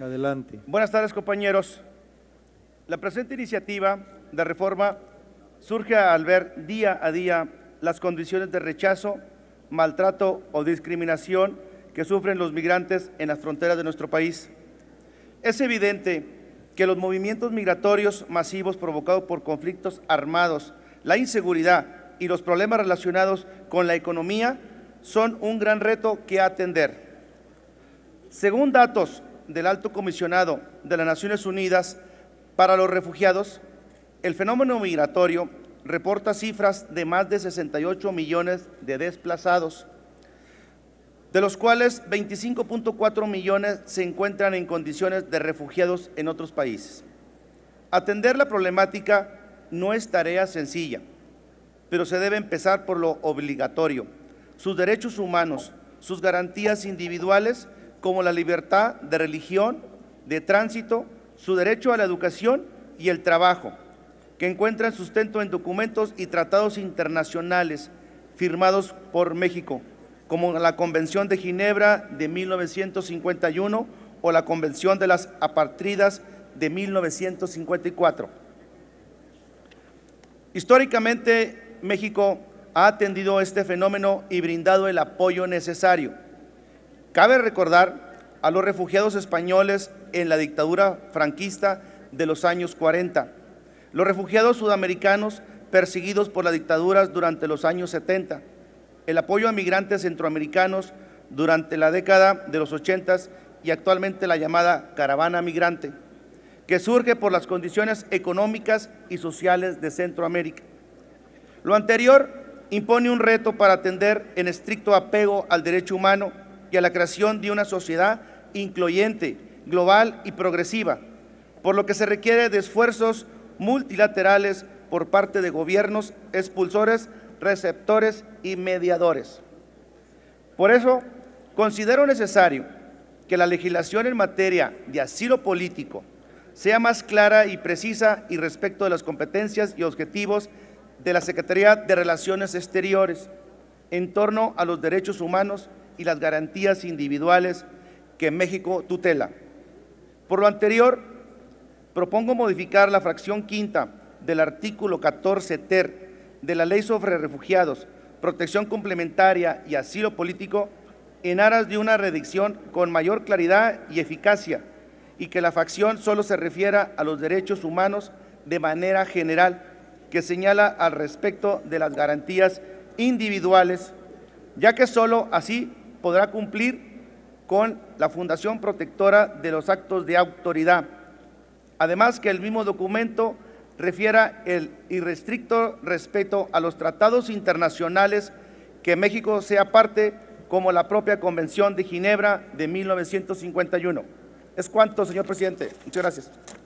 Adelante. Buenas tardes, compañeros. La presente iniciativa de reforma surge al ver día a día las condiciones de rechazo, maltrato o discriminación que sufren los migrantes en las fronteras de nuestro país. Es evidente que los movimientos migratorios masivos provocados por conflictos armados, la inseguridad y los problemas relacionados con la economía son un gran reto que atender. Según datos del Alto Comisionado de las Naciones Unidas para los Refugiados, el fenómeno migratorio reporta cifras de más de 68 millones de desplazados, de los cuales 25.4 millones se encuentran en condiciones de refugiados en otros países. Atender la problemática no es tarea sencilla, pero se debe empezar por lo obligatorio: sus derechos humanos, sus garantías individuales como la libertad de religión, de tránsito, su derecho a la educación y el trabajo, que encuentran sustento en documentos y tratados internacionales firmados por México, como la Convención de Ginebra de 1951 o la Convención de las Apátridas de 1954. Históricamente, México ha atendido este fenómeno y brindado el apoyo necesario. Cabe recordar a los refugiados españoles en la dictadura franquista de los años 40, los refugiados sudamericanos perseguidos por las dictaduras durante los años 70, el apoyo a migrantes centroamericanos durante la década de los 80 y actualmente la llamada caravana migrante, que surge por las condiciones económicas y sociales de Centroamérica. Lo anterior impone un reto para atender en estricto apego al derecho humano y a la creación de una sociedad incluyente, global y progresiva, por lo que se requiere de esfuerzos multilaterales por parte de gobiernos, expulsores, receptores y mediadores. Por eso, considero necesario que la legislación en materia de asilo político sea más clara y precisa y respecto de las competencias y objetivos de la Secretaría de Relaciones Exteriores en torno a los derechos humanos y las garantías individuales que México tutela. Por lo anterior, propongo modificar la fracción quinta del artículo 14 ter de la Ley sobre Refugiados, Protección Complementaria y Asilo Político en aras de una redacción con mayor claridad y eficacia, y que la fracción solo se refiera a los derechos humanos de manera general, que señala al respecto de las garantías individuales, ya que solo así podrá cumplir con la función protectora de los actos de autoridad. Además, que el mismo documento refiera el irrestricto respeto a los tratados internacionales que México sea parte, como la propia Convención de Ginebra de 1951. Es cuanto, señor presidente. Muchas gracias.